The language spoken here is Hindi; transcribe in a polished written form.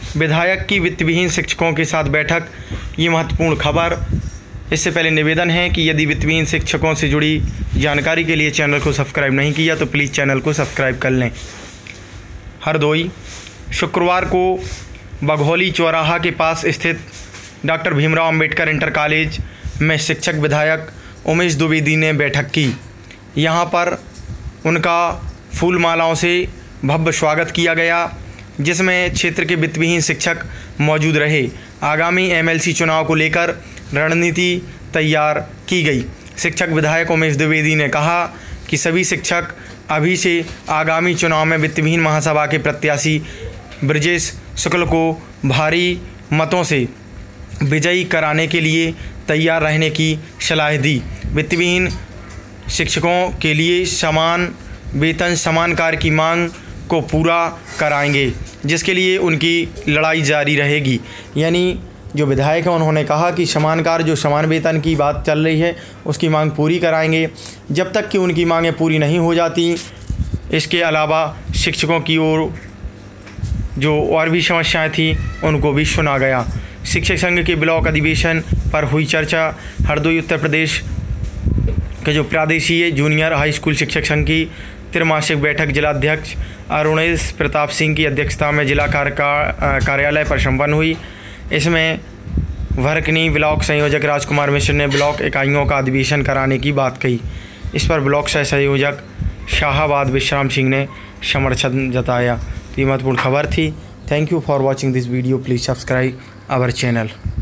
विधायक की वित्तविहीन शिक्षकों के साथ बैठक, ये महत्वपूर्ण खबर। इससे पहले निवेदन है कि यदि वित्तविहीन शिक्षकों से जुड़ी जानकारी के लिए चैनल को सब्सक्राइब नहीं किया तो प्लीज़ चैनल को सब्सक्राइब कर लें। हरदोई, शुक्रवार को बघौली चौराहा के पास स्थित doctor Bhimrao Ambedkar inter college में शिक्षक विधायक उमेश द्विवेदी ने बैठक की। यहाँ पर उनका फूल मालाओं से भव्य स्वागत किया गया, जिसमें क्षेत्र के वित्तविहीन शिक्षक मौजूद रहे। आगामी एमएलसी चुनाव को लेकर रणनीति तैयार की गई। शिक्षक विधायक उमेश द्विवेदी ने कहा कि सभी शिक्षक अभी से आगामी चुनाव में वित्तविहीन महासभा के प्रत्याशी ब्रजेश शुक्ल को भारी मतों से विजयी कराने के लिए तैयार रहने की सलाह दी। वित्तविहीन शिक्षकों के लिए समान वेतन, समान कार्य की मांग को पूरा कराएंगे, जिसके लिए उनकी लड़ाई जारी रहेगी। यानी जो विधायक हैं उन्होंने कहा कि समान कार्य, जो समान वेतन की बात चल रही है, उसकी मांग पूरी कराएंगे जब तक कि उनकी मांगें पूरी नहीं हो जाती। इसके अलावा शिक्षकों की ओर जो और भी समस्याएं थी उनको भी सुना गया। शिक्षक संघ के ब्लॉक अधिवेशन पर हुई चर्चा। हरदोई उत्तर प्रदेश के जो प्रादेशिक जूनियर हाई स्कूल शिक्षक संघ की त्रिमासिक बैठक जिलाध्यक्ष अरुणेश प्रताप सिंह की अध्यक्षता में जिला कार्यालय पर संपन्न हुई। इसमें भरकनी ब्लॉक संयोजक राजकुमार मिश्र ने ब्लॉक इकाइयों का अधिवेशन कराने की बात कही। इस पर ब्लॉक सह संयोजक शाहाबाद विश्राम सिंह ने समर्थन जताया। तो ये महत्वपूर्ण खबर थी। Thank you for watching this video. Please subscribe our channel.